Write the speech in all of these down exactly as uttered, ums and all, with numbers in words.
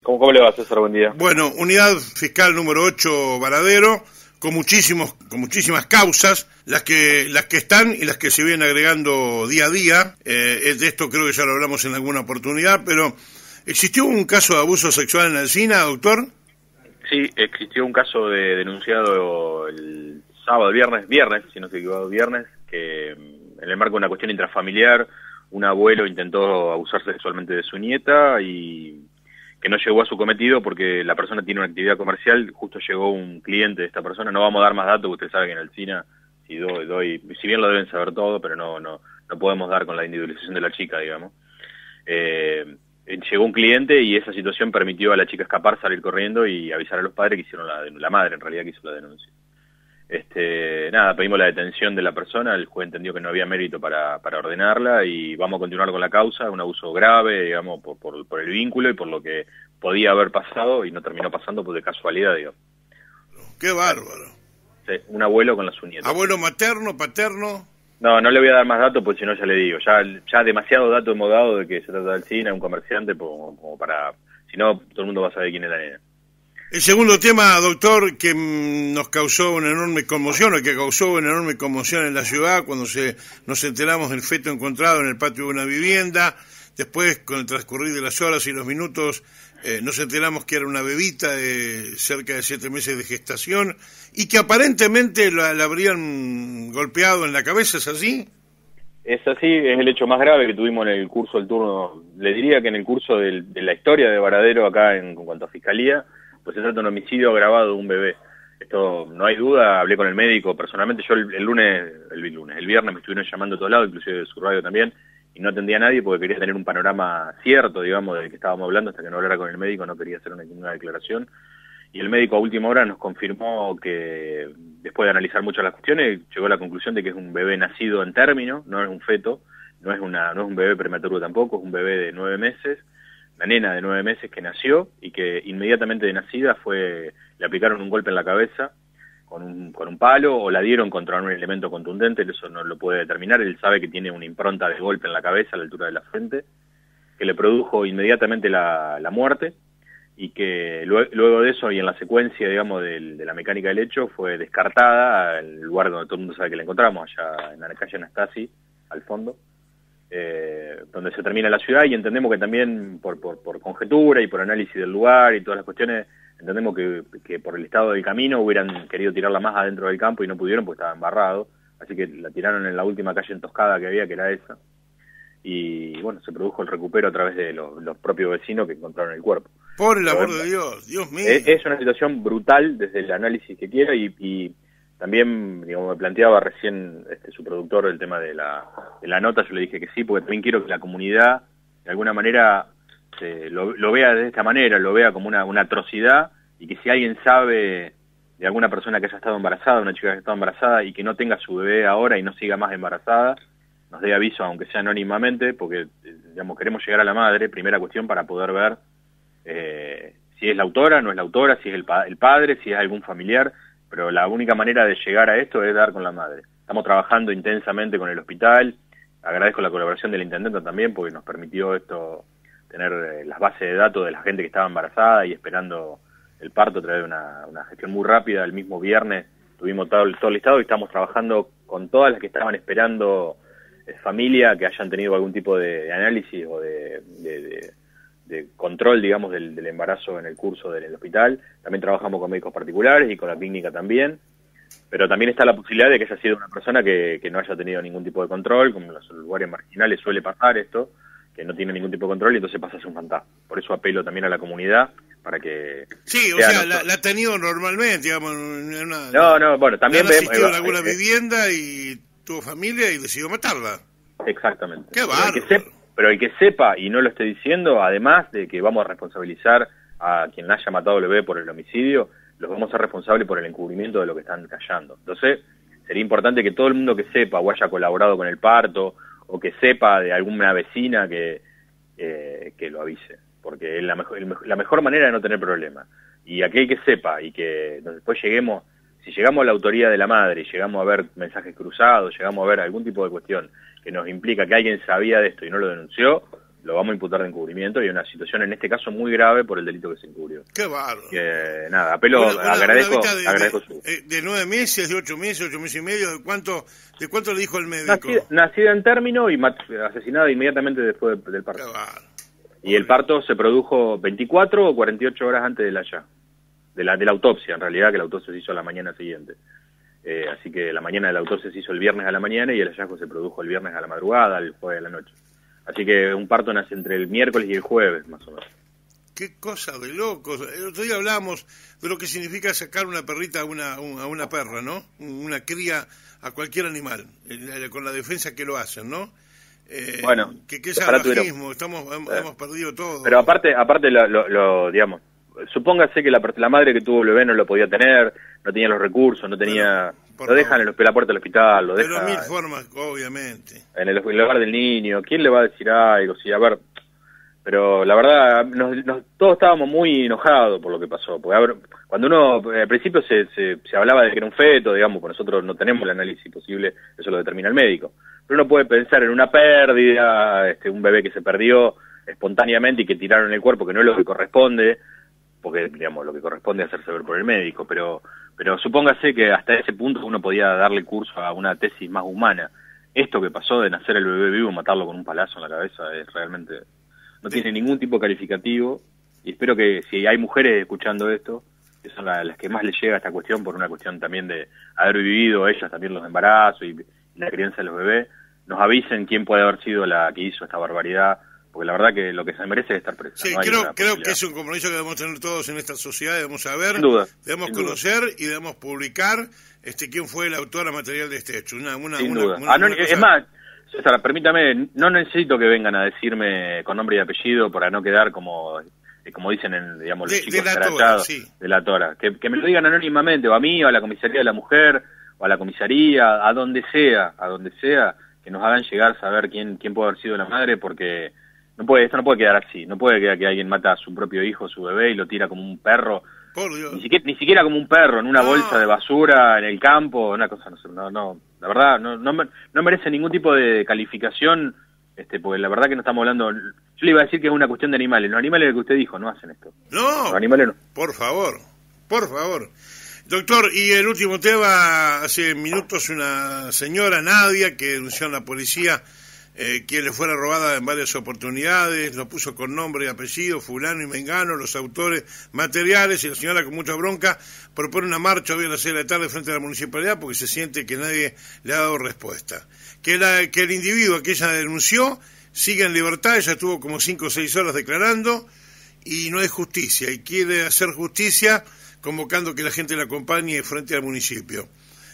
¿Cómo, cómo le va, César? Buen día. Bueno, unidad fiscal número ocho, Varadero, con muchísimos, con muchísimas causas, las que, las que están y las que se vienen agregando día a día. Eh, de esto creo que ya lo hablamos en alguna oportunidad, pero ¿existió un caso de abuso sexual en Alsina, doctor? Sí, existió un caso de denunciado el sábado, viernes, viernes, si no estoy equivocado, viernes, que en el marco de una cuestión intrafamiliar, un abuelo intentó abusar sexualmente de su nieta y que no llegó a su cometido porque la persona tiene una actividad comercial, justo llegó un cliente de esta persona. No vamos a dar más datos, porque usted sabe que en Alsina, si doy, doy, si bien lo deben saber todo, pero no no no podemos dar con la individualización de la chica, digamos. Eh, llegó un cliente y esa situación permitió a la chica escapar, salir corriendo y avisar a los padres que hicieron la, la madre en realidad que hizo la denuncia. Este, nada, pedimos la detención de la persona, el juez entendió que no había mérito para, para ordenarla y vamos a continuar con la causa, un abuso grave, digamos, por, por, por el vínculo y por lo que podía haber pasado y no terminó pasando por de casualidad, digamos. ¡Qué bárbaro! Sí, un abuelo con la su nieta. ¿Abuelo materno, paterno? No, no le voy a dar más datos porque si no ya le digo, ya ya demasiado datos hemos dado de que se trata del cine, un comerciante, como, como para, si no todo el mundo va a saber quién es la nena. El segundo tema, doctor, que nos causó una enorme conmoción, o que causó una enorme conmoción en la ciudad cuando se nos enteramos del feto encontrado en el patio de una vivienda. Después, con el transcurrir de las horas y los minutos, eh, nos enteramos que era una bebita de cerca de siete meses de gestación y que aparentemente la, la habrían golpeado en la cabeza, ¿es así? Es así, es el hecho más grave que tuvimos en el curso del turno. Le diría que en el curso del, de la historia de Varadero acá en, en cuanto a fiscalía, pues se trata de un homicidio agravado de un bebé. Esto no hay duda, hablé con el médico personalmente, yo el, el lunes, el, el lunes, el viernes me estuvieron llamando de todos lados, inclusive de su radio también, y no atendía a nadie porque quería tener un panorama cierto, digamos, del que estábamos hablando, hasta que no hablara con el médico no quería hacer una, ninguna declaración. Y el médico a última hora nos confirmó que, después de analizar muchas las cuestiones, llegó a la conclusión de que es un bebé nacido en término, no es un feto, no es, una, no es un bebé prematuro tampoco, es un bebé de nueve meses, la nena de nueve meses que nació y que inmediatamente de nacida fue le aplicaron un golpe en la cabeza con un, con un palo o la dieron contra un elemento contundente, eso no lo puede determinar, él sabe que tiene una impronta de golpe en la cabeza a la altura de la frente, que le produjo inmediatamente la, la muerte y que luego, luego de eso y en la secuencia, digamos, de, de la mecánica del hecho fue descartada al lugar donde todo el mundo sabe que la encontramos, allá en la calle Anastasi, al fondo. Eh, donde se termina la ciudad y entendemos que también por, por, por conjetura y por análisis del lugar y todas las cuestiones, entendemos que, que por el estado del camino hubieran querido tirarla más adentro del campo y no pudieron porque estaba embarrado, así que la tiraron en la última calle entoscada que había, que era esa, y bueno, se produjo el recupero a través de los, los propios vecinos que encontraron el cuerpo. Por el amor de Dios, Dios mío. Es, es una situación brutal desde el análisis que quiera y, y también, digamos, me planteaba recién este, su productor el tema de la, de la nota, yo le dije que sí, porque también quiero que la comunidad, de alguna manera, se, lo, lo vea de esta manera, lo vea como una, una atrocidad, y que si alguien sabe de alguna persona que haya estado embarazada, una chica que haya estado embarazada, y que no tenga su bebé ahora y no siga más embarazada, nos dé aviso, aunque sea anónimamente, porque, digamos, queremos llegar a la madre, primera cuestión, para poder ver eh, si es la autora, no es la autora, si es el, pa el padre, si es algún familiar, pero la única manera de llegar a esto es dar con la madre. Estamos trabajando intensamente con el hospital, agradezco la colaboración del intendente también porque nos permitió esto, tener eh, las bases de datos de la gente que estaba embarazada y esperando el parto a través de una, una gestión muy rápida. El mismo viernes tuvimos todo, todo el listado y estamos trabajando con todas las que estaban esperando eh, familia, que hayan tenido algún tipo de, de análisis o de... de, de de control, digamos, del, del embarazo en el curso del hospital. También trabajamos con médicos particulares y con la clínica también, pero también está la posibilidad de que haya sido una persona que, que no haya tenido ningún tipo de control, como en los lugares marginales suele pasar esto, que no tiene ningún tipo de control y entonces pasa a ser un fantasma. Por eso apelo también a la comunidad para que... Sí, o sea, la, la ha tenido normalmente, digamos, en una... No, no, bueno, también vemos... asistió en alguna eh, vivienda y tuvo familia y decidió matarla. Exactamente. ¡Qué bárbaro! Pero el que sepa, y no lo estoy diciendo, además de que vamos a responsabilizar a quien haya matado al bebé por el homicidio, los vamos a ser responsables por el encubrimiento de lo que están callando. Entonces, sería importante que todo el mundo que sepa o haya colaborado con el parto, o que sepa de alguna vecina que, eh, que lo avise, porque es la mejor, el, la mejor manera de no tener problemas. Y aquel que sepa, y que después lleguemos, si llegamos a la autoría de la madre, y llegamos a ver mensajes cruzados, llegamos a ver algún tipo de cuestión que nos implica que alguien sabía de esto y no lo denunció, lo vamos a imputar de encubrimiento y una situación en este caso muy grave por el delito que se encubrió. Qué bárbaro. Que, nada, apelo, una, una, agradezco, una de, agradezco de, su... de nueve meses, de ocho meses, ocho meses y medio, ¿de cuánto, de cuánto le dijo el médico? Nacida, nacida en término y mat, asesinada inmediatamente después del parto. Qué bárbaro. Y el parto se produjo veinticuatro o cuarenta y ocho horas antes de la ya, de la, de la autopsia, en realidad, que la autopsia se hizo a la mañana siguiente. Eh, así que la mañana de la autopsia se hizo el viernes a la mañana y el hallazgo se produjo el viernes a la madrugada, el jueves a la noche. Así que un parto nace entre el miércoles y el jueves, más o menos. Qué cosa de locos. El otro día hablábamos de lo que significa sacar una perrita a una, a una perra, ¿no? Una cría a cualquier animal, con la defensa que lo hacen, ¿no? Eh, bueno, que, que es salvajismo, estamos, hemos, eh, hemos perdido todo. Pero aparte, aparte lo, lo, lo digamos, supóngase que la, la madre que tuvo el bebé no lo podía tener, no tenía los recursos, no tenía... Pero, lo dejan en, el, en la puerta del hospital, lo pero dejan... Pero mil formas, obviamente. En el, en el hogar del niño, ¿quién le va a decir algo? Sí, a ver... Pero la verdad, nos, nos, todos estábamos muy enojados por lo que pasó. Porque a ver, cuando uno, al principio se, se, se hablaba de que era un feto, digamos, pues nosotros no tenemos el análisis posible, eso lo determina el médico. Pero uno puede pensar en una pérdida, este, un bebé que se perdió espontáneamente y que tiraron el cuerpo, que no es lo que corresponde, porque, digamos, lo que corresponde es hacerse ver por el médico, pero pero supóngase que hasta ese punto uno podía darle curso a una tesis más humana. Esto que pasó de nacer el bebé vivo, matarlo con un palazo en la cabeza, es realmente... No tiene ningún tipo de calificativo, y espero que si hay mujeres escuchando esto, que son la, las que más les llega esta cuestión, por una cuestión también de haber vivido ellas también los embarazos y, y la crianza de los bebés, nos avisen quién puede haber sido la que hizo esta barbaridad, porque la verdad que lo que se merece es estar presa. Sí, no creo, creo que es un compromiso que debemos tener todos en esta sociedad, debemos saber, sin duda, debemos sin conocer duda. y debemos publicar este quién fue el autor material de este hecho. Una, una, sin una, duda. Una, ah, no, una es cosa... más, César, permítame, no necesito que vengan a decirme con nombre y apellido para no quedar como... como dicen en, digamos, los de, chicos de la escrachados, sí. de la tora, que, que me lo digan anónimamente, o a mí, o a la comisaría de la mujer, o a la comisaría, a donde sea, a donde sea, que nos hagan llegar saber quién quién puede haber sido la madre, porque no puede esto no puede quedar así, no puede quedar que alguien mata a su propio hijo, su bebé, y lo tira como un perro, Por Dios. Ni siquiera, ni siquiera como un perro, en una no. bolsa de basura, en el campo, una cosa, no sé, no, no, la verdad, no, no, no merece ningún tipo de calificación. Este, porque la verdad que no estamos hablando... Yo le iba a decir que es una cuestión de animales. Los animales que usted dijo no hacen esto. No, los animales no. Por favor, por favor. Doctor, y el último tema, hace minutos una señora, Nadia, que denunció a la policía eh, que le fuera robada en varias oportunidades, lo puso con nombre y apellido, fulano y mengano, los autores materiales, y la señora con mucha bronca propone una marcha hoy a las seis de la tarde frente a la municipalidad porque se siente que nadie le ha dado respuesta. Que, la, que el individuo que ella denunció sigue en libertad, ella estuvo como cinco o seis horas declarando y no hay justicia, y quiere hacer justicia convocando que la gente la acompañe frente al municipio.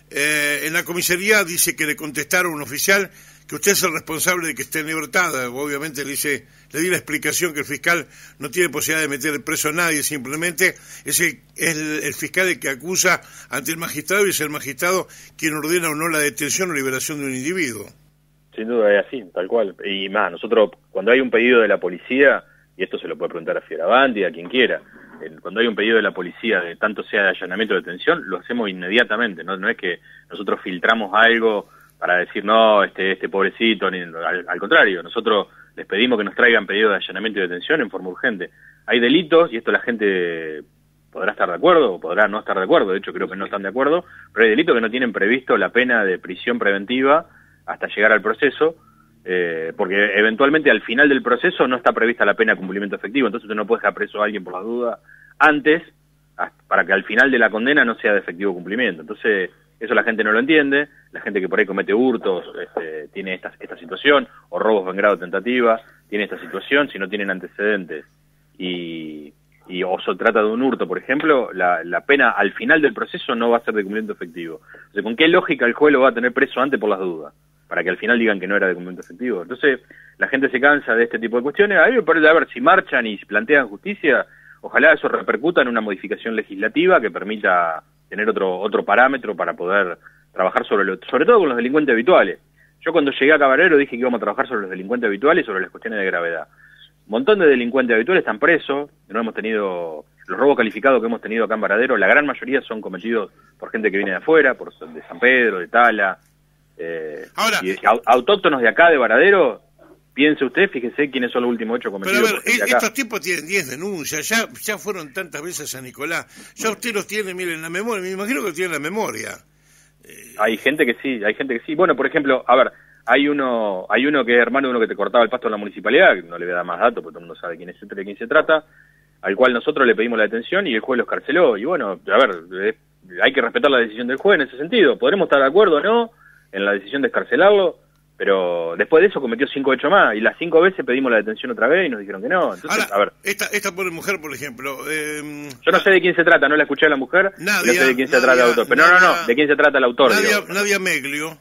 Eh, en la comisaría dice que le contestaron un oficial que usted es el responsable de que esté en libertad. Obviamente le dice, le di la explicación que el fiscal no tiene posibilidad de meter preso a nadie, simplemente es el, es el, el fiscal el que acusa ante el magistrado y es el magistrado quien ordena o no la detención o liberación de un individuo. Sin duda es así, tal cual. Y más, nosotros cuando hay un pedido de la policía, y esto se lo puede preguntar a Fioravanti, a quien quiera, cuando hay un pedido de la policía, de tanto sea de allanamiento o detención, lo hacemos inmediatamente, no, no es que nosotros filtramos algo para decir, no, este este pobrecito, ni, al, al contrario, nosotros les pedimos que nos traigan pedidos de allanamiento y detención en forma urgente. Hay delitos, y esto la gente podrá estar de acuerdo o podrá no estar de acuerdo, de hecho creo que no están de acuerdo, pero hay delitos que no tienen previsto la pena de prisión preventiva hasta llegar al proceso, eh, porque eventualmente al final del proceso no está prevista la pena de cumplimiento efectivo, entonces usted no puede dejar preso a alguien por la duda antes, para que al final de la condena no sea de efectivo cumplimiento. Entonces, eso la gente no lo entiende, la gente que por ahí comete hurtos, este, tiene esta, esta situación, o robos en grado de tentativa, tiene esta situación, si no tienen antecedentes, y, y o se trata de un hurto, por ejemplo, la, la pena al final del proceso no va a ser de cumplimiento efectivo. O sea, ¿con qué lógica el juez lo va a tener preso antes por las dudas? Para que al final digan que no era de cumplimiento efectivo. Entonces, la gente se cansa de este tipo de cuestiones. A mí me parece, a ver, si marchan y si plantean justicia, ojalá eso repercuta en una modificación legislativa que permita tener otro otro parámetro para poder trabajar sobre lo, sobre todo con los delincuentes habituales. Yo cuando llegué a Caballero dije que íbamos a trabajar sobre los delincuentes habituales y sobre las cuestiones de gravedad. Un montón de delincuentes habituales están presos, no hemos tenido, los robos calificados que hemos tenido acá en Varadero, la gran mayoría son cometidos por gente que viene de afuera, por de San Pedro, de Tala, eh, Ahora, y autóctonos de acá de Varadero, piense usted, fíjese quiénes son los últimos ocho cometidos. Pero a ver, por estos tipos tienen diez denuncias, ya ya fueron tantas veces a San Nicolás, ya usted los tiene, miren, en la memoria, me imagino que tienen la memoria. Eh... Hay gente que sí, hay gente que sí. Bueno, por ejemplo, a ver, hay uno hay uno que es hermano de uno que te cortaba el pasto en la municipalidad, que no le voy a dar más datos porque todo el mundo sabe quién es, de quién se trata, al cual nosotros le pedimos la detención y el juez lo escarceló. Y bueno, a ver, eh, hay que respetar la decisión del juez en ese sentido. Podremos estar de acuerdo o no en la decisión de escarcelarlo, pero después de eso cometió cinco hechos más, y las cinco veces pedimos la detención otra vez y nos dijeron que no. Entonces, ahora, a ver. Esta, esta pobre mujer, por ejemplo... Eh, yo no sé de quién se trata, no la escuché a la mujer, Nadia, no sé de quién se Nadia, trata el autor. Pero Nadia, no, no, no, de quién se trata el autor. Nadia, digo, Nadia Meglio.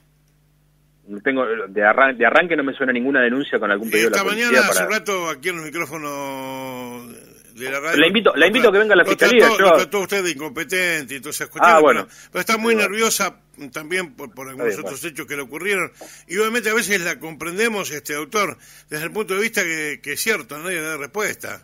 Tengo, de, arran de arranque no me suena ninguna denuncia con algún pedido Esta de la policía. mañana, para... hace rato, aquí en los micrófonos de la radio... La invito, la invito a que venga a la fiscalía. Trató, yo... Lo trató usted de incompetente y todas esas cuestiones, ah, bueno. pero, pero está muy nerviosa también por, por algunos bien, otros bueno. hechos que le ocurrieron. Y obviamente a veces la comprendemos, este autor, desde el punto de vista que, que es cierto, nadie le da respuesta.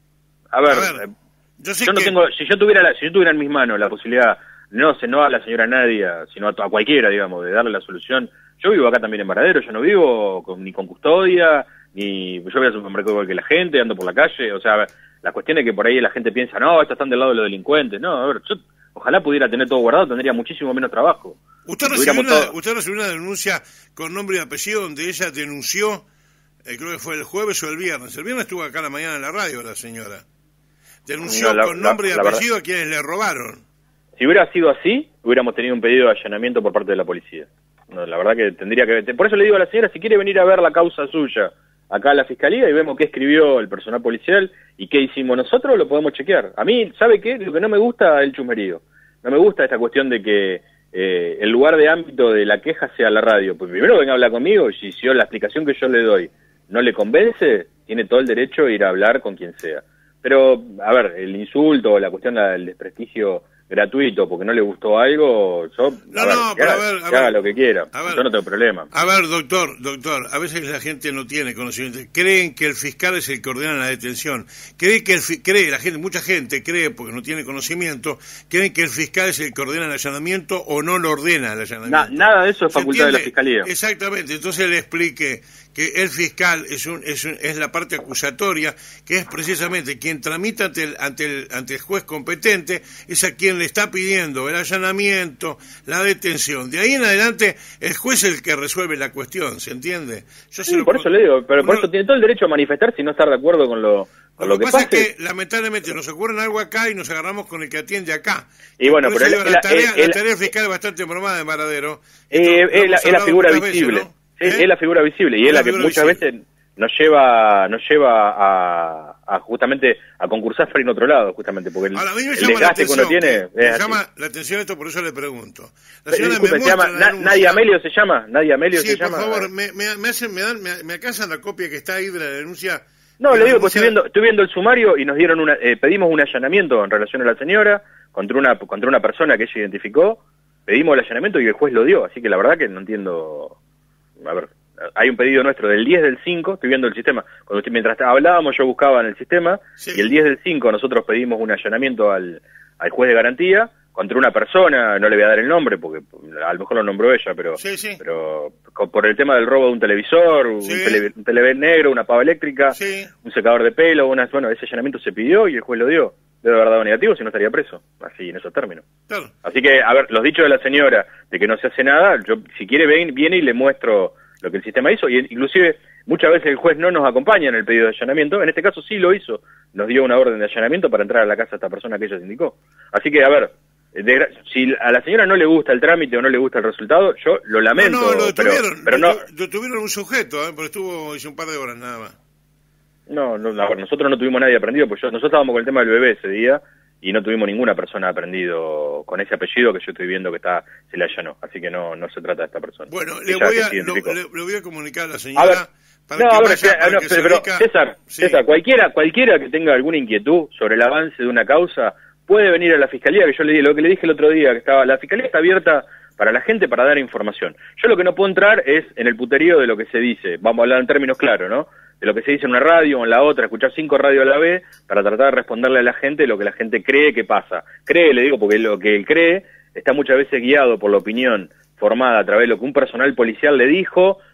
A ver, a ver yo, sé yo no que... tengo, si yo tuviera la, si yo tuviera en mis manos la posibilidad, no sé, no a la señora Nadia, sino a, a cualquiera, digamos, de darle la solución. Yo vivo acá también en Varadero, yo no vivo con, ni con custodia, ni yo voy al supermercado igual que la gente, ando por la calle, o sea, la cuestión es que por ahí la gente piensa, no, estos están del lado de los delincuentes. No, a ver, yo ojalá pudiera tener todo guardado, tendría muchísimo menos trabajo. ¿Usted recibió, una, todo... ¿Usted recibió una denuncia con nombre y apellido donde ella denunció, eh, creo que fue el jueves o el viernes? El viernes estuvo acá a la mañana en la radio la señora. Denunció no, la, con nombre la, y apellido a quienes le robaron. Si hubiera sido así, hubiéramos tenido un pedido de allanamiento por parte de la policía. No, la verdad que tendría que... Por eso le digo a la señora, si quiere venir a ver la causa suya acá a la fiscalía y vemos qué escribió el personal policial y qué hicimos nosotros, lo podemos chequear. A mí, ¿sabe qué? Lo que no me gusta es el chusmerío. No me gusta esta cuestión de que eh, el lugar de ámbito de la queja sea la radio. Pues primero venga a hablar conmigo y si yo la explicación que yo le doy no le convence, tiene todo el derecho a ir a hablar con quien sea. Pero, a ver, el insulto, la cuestión del desprestigio gratuito porque no le gustó algo, yo no, a ver, no, que, pero haga, a ver, a que haga ver, lo que quiera, ver, yo no tengo problema. A ver, doctor, doctor, a veces la gente no tiene conocimiento, creen que el fiscal es el que ordena la detención, cree que el cree la gente, mucha gente cree porque no tiene conocimiento, creen que el fiscal es el que ordena el allanamiento o no lo ordena el allanamiento. Na, nada de eso es facultad de la fiscalía. Exactamente, entonces le explique que el fiscal es un, es un, es la parte acusatoria, que es precisamente quien tramita ante el, ante el ante el juez competente, es a quien le está pidiendo el allanamiento, la detención. De ahí en adelante el juez es el que resuelve la cuestión, ¿se entiende? Yo sí, por eso le digo, pero por uno, eso tiene todo el derecho a manifestarse y no estar de acuerdo con lo con lo, lo que, que pasa pase. es que lamentablemente nos ocurre algo acá y nos agarramos con el que atiende acá. Y bueno, pero digo, el, la, tarea, el, la tarea fiscal es bastante bromada de Varadero. Eh, es, la, es la figura visible. Veces, ¿no? Es, ¿Eh? es la figura visible y es, es la, la que muchas visible. veces nos lleva nos lleva a, a justamente a concursar para ir a otro lado, justamente porque el, Ahora, a mí me el llama desgaste que uno tiene me es llama así. la atención esto, por eso le pregunto. La Pero, disculpe, se llama Na, Nadia Amelio se llama Nadia Amelio sí, se por llama. favor, me, me, me hacen me dan me, me acasan la copia que está ahí de la denuncia. No, de le la digo, pues denuncia... estoy viendo estoy viendo el sumario y nos dieron una eh, pedimos un allanamiento en relación a la señora contra una contra una persona que ella identificó, pedimos el allanamiento y el juez lo dio, así que la verdad que no entiendo. A ver, hay un pedido nuestro del diez del cinco, estoy viendo el sistema, cuando usted, mientras hablábamos yo buscaba en el sistema, sí. Y el diez del cinco nosotros pedimos un allanamiento al, al juez de garantía contra una persona, no le voy a dar el nombre porque a lo mejor lo nombró ella, pero sí, sí. pero por el tema del robo de un televisor, sí. un, tele, un televisor negro, una pava eléctrica, sí. un secador de pelo, una, bueno, ese allanamiento se pidió y el juez lo dio. Debe haber dado negativo, si no estaría preso, así en esos términos. Claro. Así que, a ver, los dichos de la señora de que no se hace nada, yo si quiere ven, viene y le muestro lo que el sistema hizo, y inclusive muchas veces el juez no nos acompaña en el pedido de allanamiento, en este caso sí lo hizo, nos dio una orden de allanamiento para entrar a la casa de esta persona que ella se indicó. Así que, a ver, de, si a la señora no le gusta el trámite o no le gusta el resultado, yo lo lamento, no, no, lo detuvieron, pero, pero no... Detuvieron un sujeto, ¿eh? Porque estuvo hizo un par de horas nada más. No, no, no, nosotros no tuvimos nadie aprendido, pues yo, nosotros estábamos con el tema del bebé ese día y no tuvimos ninguna persona aprendido con ese apellido que yo estoy viendo que está se le allanó, así que no no se trata de esta persona. Bueno, le voy, a, lo, le, le voy a comunicar a la señora. A ver, para no, que a ver, vaya, para no, que pero, se pero dedica... César, sí. César, cualquiera, cualquiera que tenga alguna inquietud sobre el avance de una causa puede venir a la fiscalía, que yo le dije, lo que le dije el otro día, que estaba la fiscalía está abierta para la gente para dar información. Yo lo que no puedo entrar es en el puterío de lo que se dice, vamos a hablar en términos claros, ¿no? De lo que se dice en una radio o en la otra, escuchar cinco radios a la vez para tratar de responderle a la gente lo que la gente cree que pasa. Cree, le digo, porque lo que él cree está muchas veces guiado por la opinión formada a través de lo que un personal policial le dijo,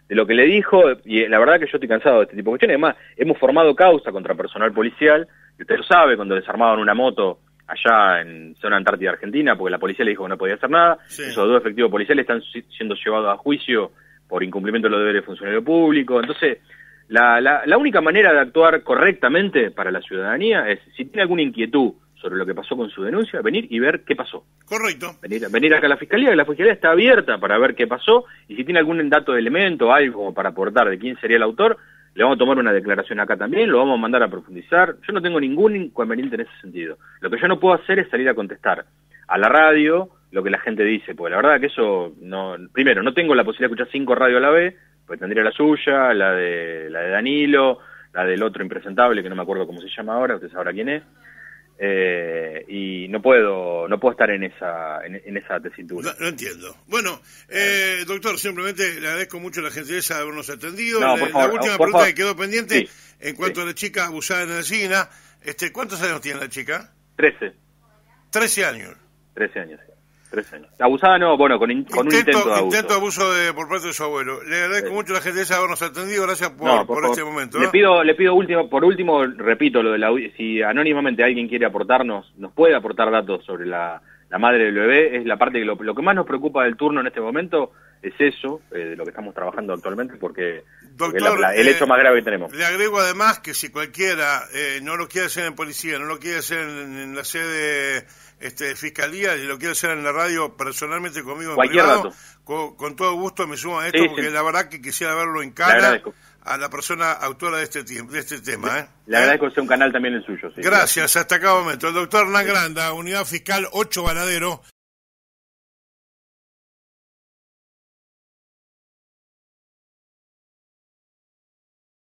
de lo que le dijo, y la verdad que yo estoy cansado de este tipo de cuestiones. Además, hemos formado causa contra personal policial, y usted lo sabe, cuando desarmaban una moto allá en zona antártida argentina, porque la policía le dijo que no podía hacer nada, sí. Esos dos efectivos policiales están siendo llevados a juicio por incumplimiento de los deberes de funcionario público. Entonces, la, la, la única manera de actuar correctamente para la ciudadanía es, si tiene alguna inquietud sobre lo que pasó con su denuncia, venir y ver qué pasó. Correcto. Venir, venir acá a la Fiscalía, que la Fiscalía está abierta para ver qué pasó, y si tiene algún dato de elemento, algo como para aportar de quién sería el autor, le vamos a tomar una declaración acá también, lo vamos a mandar a profundizar. Yo no tengo ningún inconveniente en ese sentido. Lo que yo no puedo hacer es salir a contestar a la radio lo que la gente dice, porque la verdad que eso, no primero, no tengo la posibilidad de escuchar cinco radios a la vez, pues tendría la suya, la de la de Danilo, la del otro impresentable, que no me acuerdo cómo se llama ahora, usted sabrá quién es. Eh, y no puedo no puedo estar en esa en, en esa tesitura. No, no entiendo. Bueno, eh, doctor, simplemente le agradezco mucho la gentileza de habernos atendido. No, le, favor, la última por pregunta favor. que quedó pendiente, Sí, en cuanto sí. a la chica abusada en la China, este, ¿cuántos años tiene la chica? Trece. Trece años. Trece años, sí. Trece años. Abusada no, bueno, con, in, con intento, un intento de abuso. Intento abuso de, por parte de su abuelo. Le agradezco sí. mucho la gentileza de habernos atendido. Gracias por, no, por, por este momento. Le ¿no? pido, le pido último, por último, repito, lo de la, si anónimamente alguien quiere aportarnos, nos puede aportar datos sobre la, la madre del bebé, es la parte que lo, lo que más nos preocupa del turno en este momento, es eso, eh, de lo que estamos trabajando actualmente, porque, Doctor, porque la, la, el hecho eh, más grave que tenemos. Le agrego además que si cualquiera eh, no lo quiere hacer en policía, no lo quiere hacer en, en la sede este, de fiscalía, y lo quiere hacer en la radio personalmente conmigo en privado, con, con todo gusto me sumo a esto, sí, porque sí. La verdad que quisiera verlo en cara a la persona autora de este, de este tema. ¿eh? Le agradezco que sea un canal también el suyo. Sí, gracias, gracias, hasta acá un momento. El doctor Hernán Granda, Unidad Fiscal ocho Varadero.